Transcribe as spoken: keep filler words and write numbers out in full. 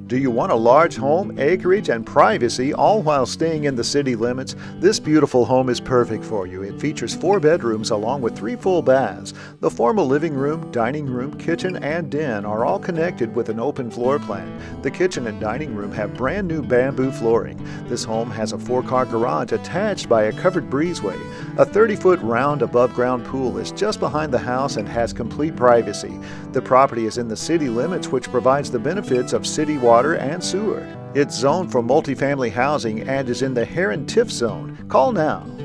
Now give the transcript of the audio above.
Do you want a large home, acreage, and privacy, all while staying in the city limits? This beautiful home is perfect for you. It features four bedrooms along with three full baths. The formal living room, dining room, kitchen, and den are all connected with an open floor plan. The kitchen and dining room have brand new bamboo flooring. This home has a four-car garage attached by a covered breezeway. A thirty-foot round above-ground pool is just behind the house and has complete privacy. The property is in the city limits, which provides the benefits of city water and sewer. It's zoned for multifamily housing and is in the Heron Tiff zone. Call now.